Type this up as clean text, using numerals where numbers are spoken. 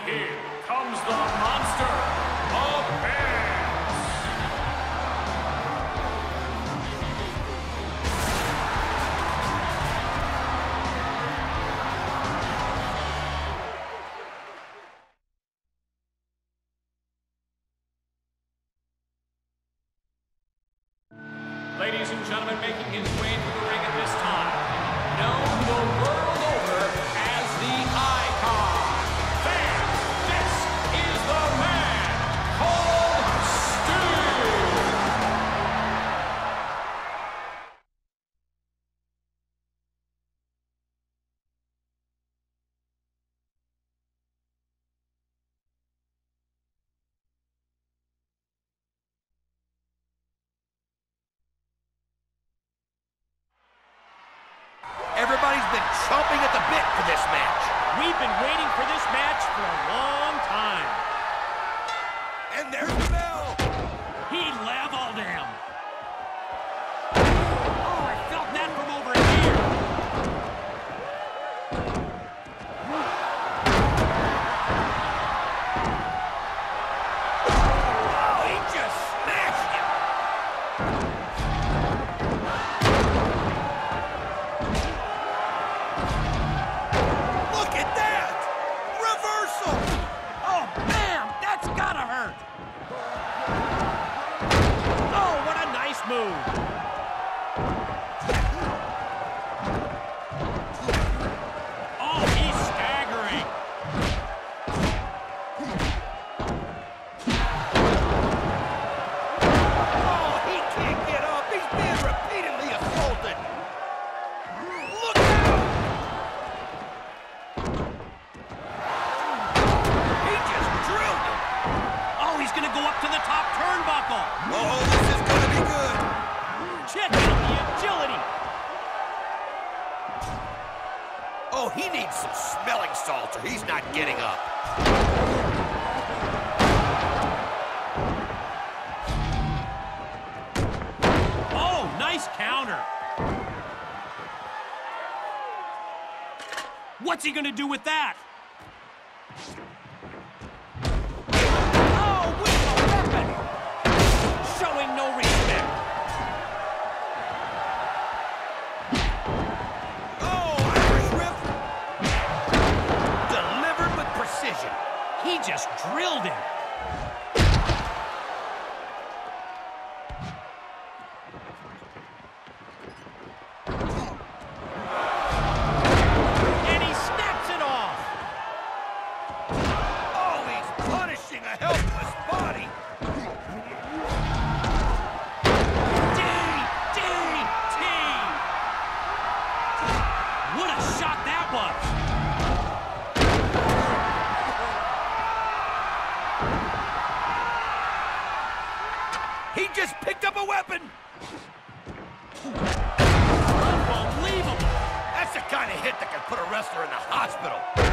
here comes the monster of Bears. Ladies and gentlemen, making his way to the ring at this time, known the world over as the Icon. Fans, this is the man called Steel. Everybody's been chomping at the bit for this match. We've been waiting for this match for a long time. And there's the bell. He leveled him. Oh, I felt that from over here. Oh, he just smashed him. Look at that! Reversal! Oh, bam! That's gotta hurt. Oh, what a nice move. Oh, he's staggering. Oh, he can't get up. He's being repeatedly assaulted. Look out! He just drilled him. Oh, he's gonna go up to the top turnbuckle. Oh, this is gonna be good. Check out the agility. Oh, he needs some smelling salts or he's not getting up. Oh, nice counter. What's he gonna do with that? Oh, with a weapon! Showing no respect. Oh, Irish whip. Delivered with precision. He just drilled him. And he snaps it off. Oh, he's punishing a helpless body. DDT! What a shot that was! He just picked up a weapon. Unbelievable! That's the kind of hit that can put a wrestler in the hospital.